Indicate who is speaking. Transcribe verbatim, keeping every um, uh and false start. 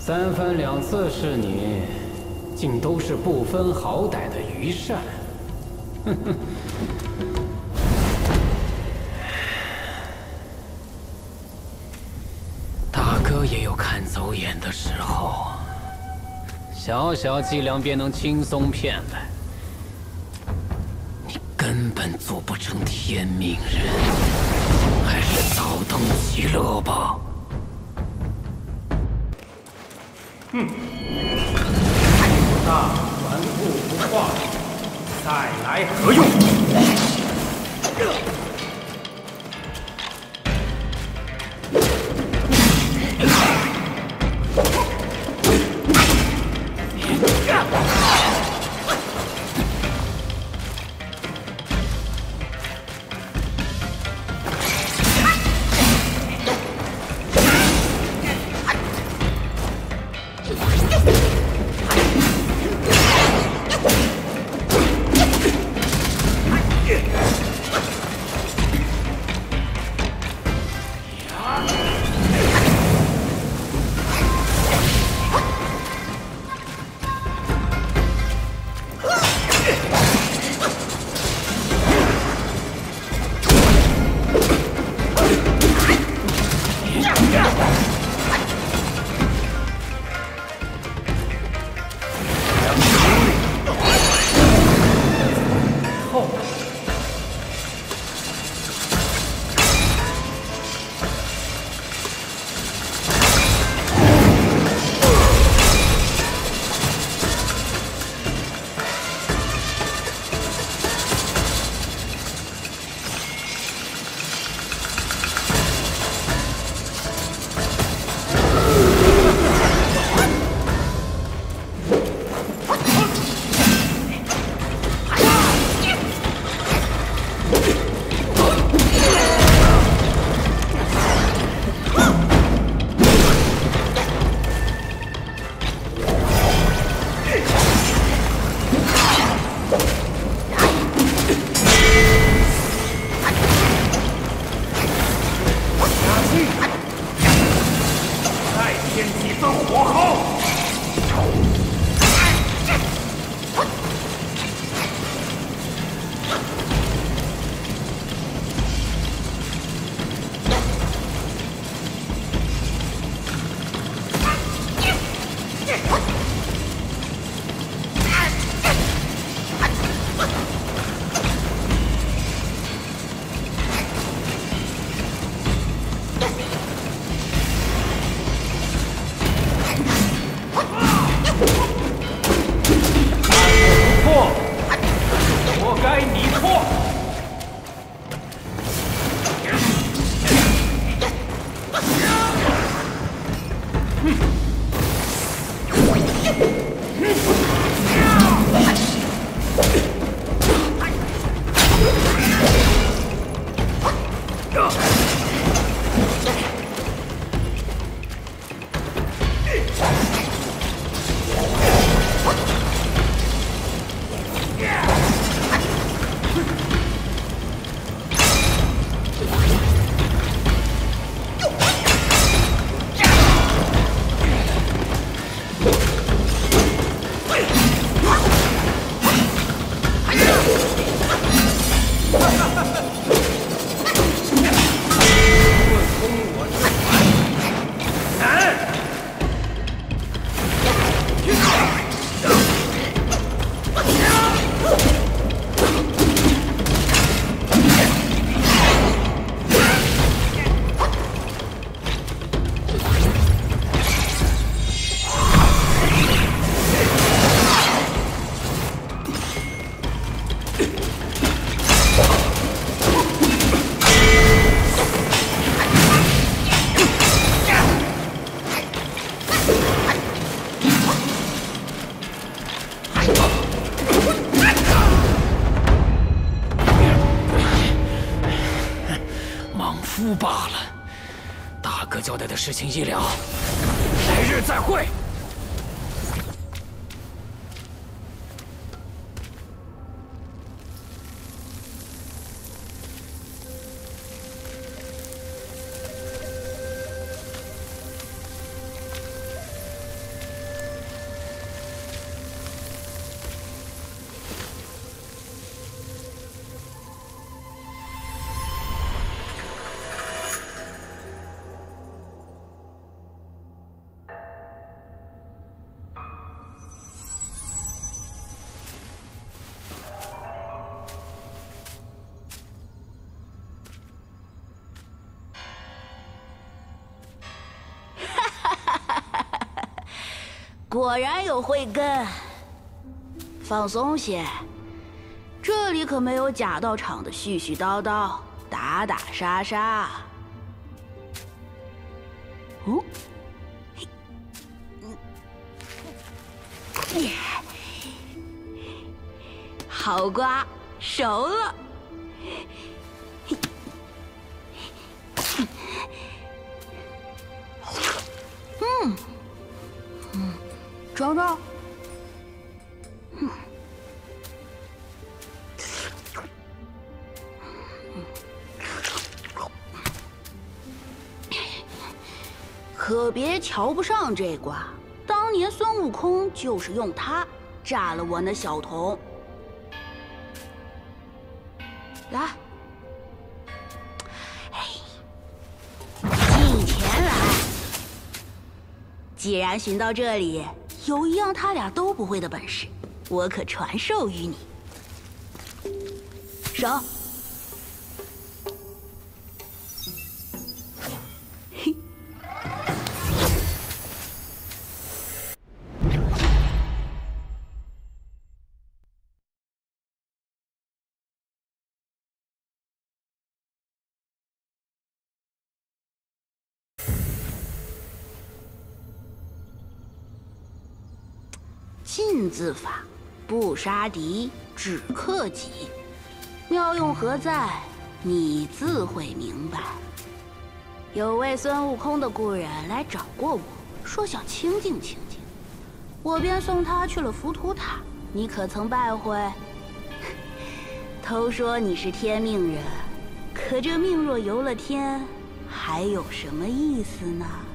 Speaker 1: 三番两次是你，竟都是不分好歹的愚善。哼哼。大哥也有看走眼的时候，小小伎俩便能轻松骗来。你根本做不成天命人，还是早登极乐吧。
Speaker 2: 哼，大顽固不化，再来何用？
Speaker 1: 夫罢了。大哥交代的事情一了，来日再会。
Speaker 3: 果然有慧根。放松些，这里可没有假道场的絮絮叨叨、打打杀杀。哦，嗯，好瓜，熟了。嗯，嗯，尝尝。嗯。可别瞧不上这瓜，当年孙悟空就是用它炸了我那小童。来，近前来。既然寻到这里，有一样他俩都不会的本事，我可传授于你。手。嘿。禁字法，不杀敌，只克己。妙用何在？你自会明白。有位孙悟空的故人来找过我，说想清静清静，我便送他去了浮屠塔。你可曾拜会？都说你是天命人，可这命若游了天，还有什么意思呢？